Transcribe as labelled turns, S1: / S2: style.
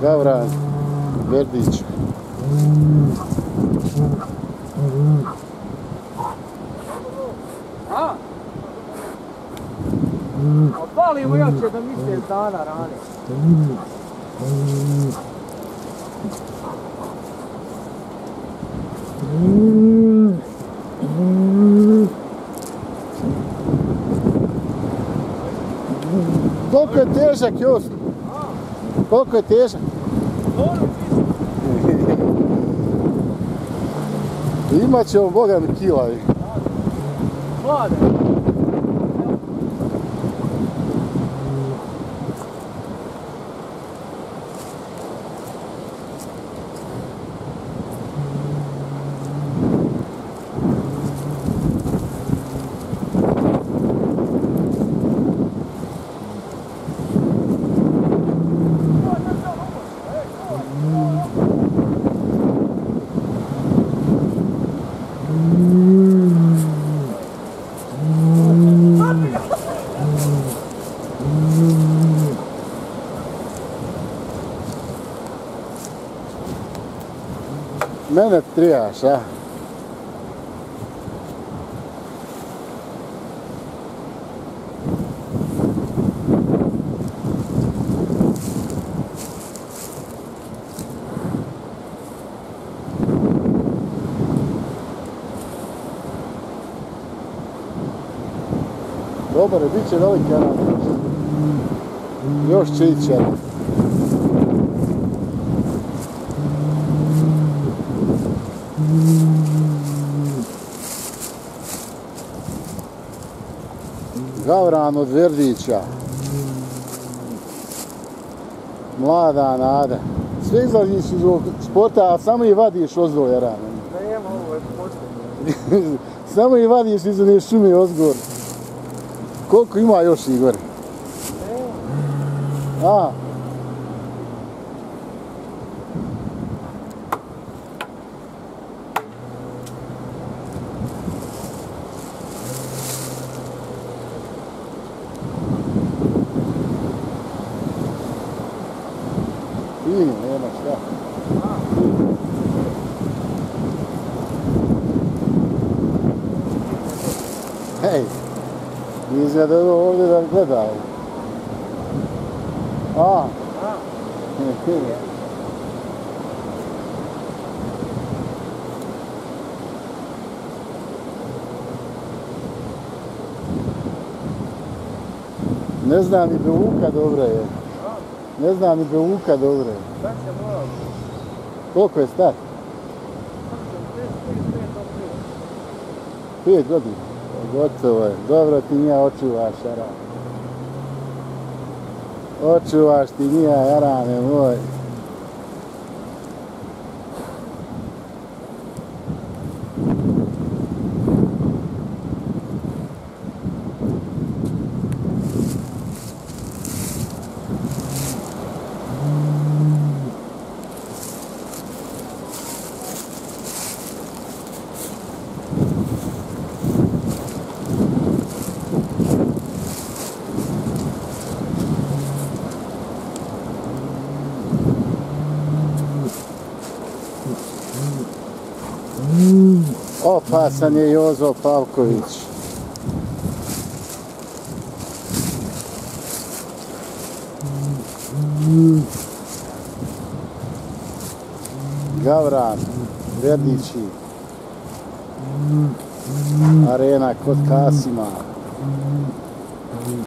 S1: Gavran, Verdić.
S2: A? Opalimo jače da mjesec dana rane.
S1: Koliko je težak Jos? Koliko je težak? Imat ćemo Boga mi kila.
S2: Hlade.
S1: Mene trebaš, a? Dobar, bit će veliki aran. Još će ići aran. Gavran od Verdića. Mlada nada. Sve izlaziš iz ovog spota, a samo i vadiš ozgo jaran.
S2: Nema, ovo je posljedno.
S1: Samo i vadiš iz ove šume ozgor. Koliko ima još Igor? A? Fino, nema šta. Hej, izgleda ovdje da gleda. A? Ne znam ni Bevuka dobro je. Ne znam ni Bevuka dobro je. Koliko je star? 5 godina. Gotovo je. Dobro ti nija očuvaš, Jarane. Očuvaš ti nija, Jarane moj. Opasan je Jozo Pavković. Gavran, Verdići. Arena kod Kasima.